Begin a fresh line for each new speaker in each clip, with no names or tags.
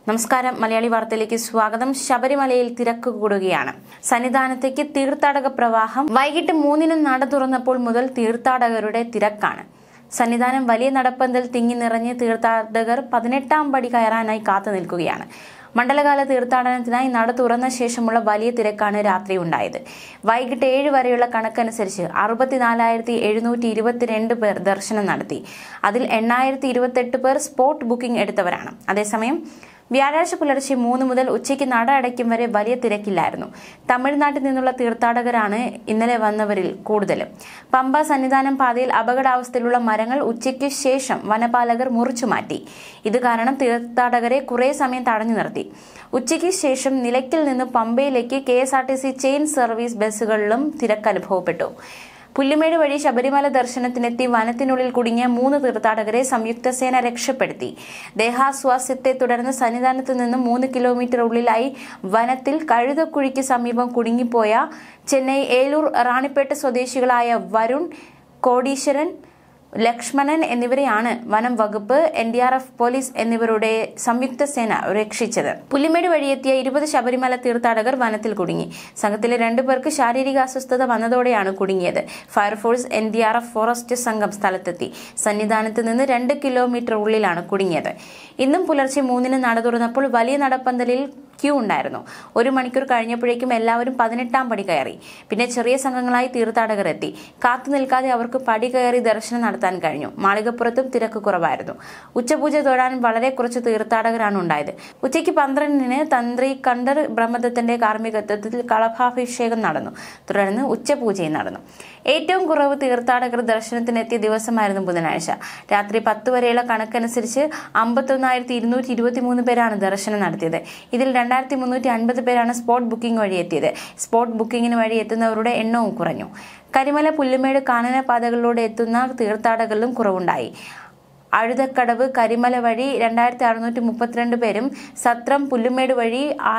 നമസ്കാരം. മലയാളി വാർത്തയിലേക്ക് സ്വാഗതം. ശബരിമലയിൽ തിരക്ക് കൂടുകയാണ്. സന്നിധാനത്തേക്ക് തീർത്ഥാടക പ്രവാഹം. വൈകിട്ട് 3-ന് നട തുറന്നപ്പോൾ മുതൽ തീർത്ഥാടകരുടെ തിരക്കാണ്. സന്നിധാനം വലിയ നടപ്പന്തൽ തിങ്ങി നിറഞ്ഞ് തീർത്ഥാടകർ 18-ാം പടി കയറാനായി കാത്തു നിൽക്കുകയാണ്. മണ്ഡലകാല തീർത്ഥാടനത്തിനായി നട തുറന്ന ശേഷമുള്ള വലിയ തിരക്കാണ് രാത്രി ഉണ്ടായത്. വൈകിട്ട് 7 വരെയുള്ള കണക്കനുസരിച്ച് 64,722 പേർ ദർശനം നടത്തി. അതിൽ 8,028 പേർ സ്പോട്ട് ബുക്കിംഗ് എടുത്തവരാണ്. അതേസമയം വ്യാഴാഴ്ച പുലർച്ചെ 3 മുതൽ ഉച്ചയ്ക്ക് നട അടയ്ക്കും വരെ വലിയ തിരക്കില്ലായിരുന്നു. തമിഴ്നാട്ടിൽ നിന്നുള്ള തീർത്ഥാടകരാണ് ഇന്നലെ വന്നവരിൽ കൂടുതലും. പമ്പ സന്നിധാനം പാതയിൽ അപകടാവസ്ഥയിലുള്ള മരങ്ങൾ ഉച്ചയ്ക്ക് ശേഷം വനപാലകർ മുറിച്ചു മാറ്റി. ഇത് കാരണം തീർത്ഥാടകരെ കുറെ സമയം തടഞ്ഞു നിർത്തി. ഉച്ചയ്ക്ക് ശേഷം നിലയ്ക്കൽ നിന്ന് പമ്പയിലേക്ക് KSRTC ചെയിൻ സർവീസ് ബസ്സുകളിലും തിരക്ക് അനുഭവപ്പെട്ടു. പുല്ലുമേട് വഴി ശബരിമല ദർശനത്തിനെത്തി വനത്തിനുള്ളിൽ കുടുങ്ങിയ 3 തീർത്ഥാടകരെ സംയുക്ത സേന രക്ഷപ്പെടുത്തി. ദേഹാസ്വാസ്ഥ്യത്തെ തുടർന്ന് സന്നിധാനത്ത് നിന്ന് 3 കിലോമീറ്റർ ഉള്ളിലായി വനത്തിൽ കഴുതക്കുഴിക്ക് സമീപം കുടുങ്ങിപ്പോയ ചെന്നൈ ഏലൂർ റാണിപ്പേട്ട് സ്വദേശികളായ വരുൺ, കോടീശ്വരൻ, ലക്ഷ്മണൻ എന്നിവരെയാണ് വനം വകുപ്പ്, NDRF, പോലീസ് എന്നിവരുടെ സംയുക്ത സേന രക്ഷിച്ചത്. പുല്ലുമേട് വഴിയെത്തിയ 20 ശബരിമല തീർത്ഥാടകർ വനത്തിൽ കുടുങ്ങി. സംഘത്തിലെ 2 പേർക്ക് ശാരീരിക അസ്വസ്ഥത വന്നതോടെയാണ് കുടുങ്ങിയത്. ഫയർഫോഴ്സ്, NDRF, ഫോറസ്റ്റ് സംഘം സ്ഥലത്തെത്തി. സന്നിധാനത്ത് നിന്ന് 2 കിലോമീറ്റർ ഉള്ളിലാണ് കുടുങ്ങിയത്. ഇന്നും പുലർച്ചെ 3-ന് നട തുറന്നപ്പോൾ വലിയ നടപ്പന്തലിൽ ക്യൂ ഉണ്ടായിരുന്നു. 1 മണിക്കൂർ കഴിഞ്ഞപ്പോഴേക്കും എല്ലാവരും 18-ാം പടി കയറി. പിന്നെ ചെറിയ സംഘങ്ങളായി തീർത്ഥാടകർ എത്തി. കാത്തു നിൽക്കാതെ അവർക്ക് പടി കയറി ദർശനം നടത്താൻ കഴിഞ്ഞു. മാളികപ്പുറത്തും തിരക്ക് കുറവായിരുന്നു. ഉച്ചപൂജ തൊഴാൻ വളരെ കുറച്ച് തീർത്ഥാടകരാണ് ഉണ്ടായത്. ഉച്ചയ്ക്ക് 12-ന് തന്ത്രി കണ്ഠർ ബ്രഹ്മദത്തന്റെ കാർമ്മികത്വത്തിൽ കളഭാഭിഷേകം നടന്നു. തുടർന്ന് ഉച്ചപൂജയും നടന്നു. ഏറ്റവും കുറവ് തീർത്ഥാടകർ ദർശനത്തിനെത്തിയ ദിവസമായിരുന്നു ബുധനാഴ്ച. രാത്രി 10 വരെയുള്ള കണക്കനുസരിച്ച് 51,223 പേരാണ് ദർശനം നടത്തിയത്. ഇതിൽ 2,350 പേരാണ് സ്പോട്ട് ബുക്കിംഗ് വഴി എത്തിയത്. സ്പോട്ട് ബുക്കിംഗിന് വഴി എത്തുന്നവരുടെ എണ്ണവും കുറഞ്ഞു. കരിമല, പുല്ലുമേട്, കാനന പാതകളിലൂടെ എത്തുന്ന തീർത്ഥാടകരിലും കുറവുണ്ടായി. അഴുതക്കടവ്, കരിമല വഴി 2,632 പേരും സത്രം, പുല്ലുമേട് വഴി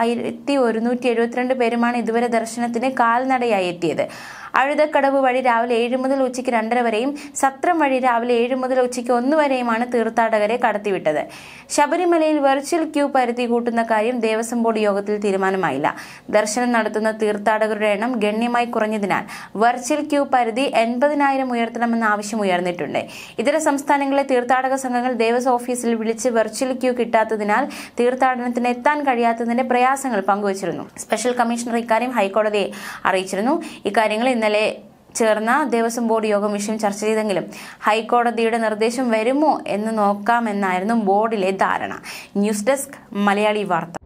1,172 പേരുമാണ് ഇതുവരെ ദർശനത്തിന് കാൽനടയായി എത്തിയത്. അഴുതക്കടവ് വഴി രാവിലെ 7 മുതൽ ഉച്ചയ്ക്ക് 2:30 വരെയും സത്രം വഴി രാവിലെ 7 മുതൽ ഉച്ചയ്ക്ക് 1 വരെയുമാണ് തീർത്ഥാടകരെ കടത്തിവിട്ടത്. ശബരിമലയിൽ വെർച്വൽ ക്യൂ പരിധി കൂട്ടുന്ന കാര്യം ദേവസ്വം ബോർഡ് യോഗത്തിൽ തീരുമാനമായില്ല. ദർശനം നടത്തുന്ന തീർത്ഥാടകരുടെ എണ്ണം ഗണ്യമായി കുറഞ്ഞതിനാൽ വെർച്വൽ ക്യൂ പരിധി 80,000 ഉയർത്തണമെന്ന ആവശ്യം ഉയർന്നിട്ടുണ്ട്. ഇതര സംസ്ഥാനങ്ങളിലെ തീർത്ഥാടക സംഘങ്ങൾ ദേവസ്വം ഓഫീസിൽ വിളിച്ച് വെർച്വൽ ക്യൂ കിട്ടാത്തതിനാൽ തീർത്ഥാടനത്തിന് എത്താൻ കഴിയാത്തതിന്റെ പ്രയാസങ്ങൾ പങ്കുവച്ചിരുന്നു. സ്പെഷ്യൽ കമ്മീഷണർ ഇക്കാര്യം ഹൈക്കോടതിയെ അറിയിച്ചിരുന്നു. ഇക്കാര്യങ്ങൾ ഇന്നലെ ചേർന്ന ദേവസ്വം ബോർഡ് യോഗം വിഷയം ചർച്ച ചെയ്തെങ്കിലും ഹൈക്കോടതിയുടെ നിർദ്ദേശം വരുമോ എന്ന് നോക്കാമെന്നായിരുന്നു ബോർഡിലെ ധാരണ. ന്യൂസ് ഡെസ്ക്, മലയാളി വാർത്ത.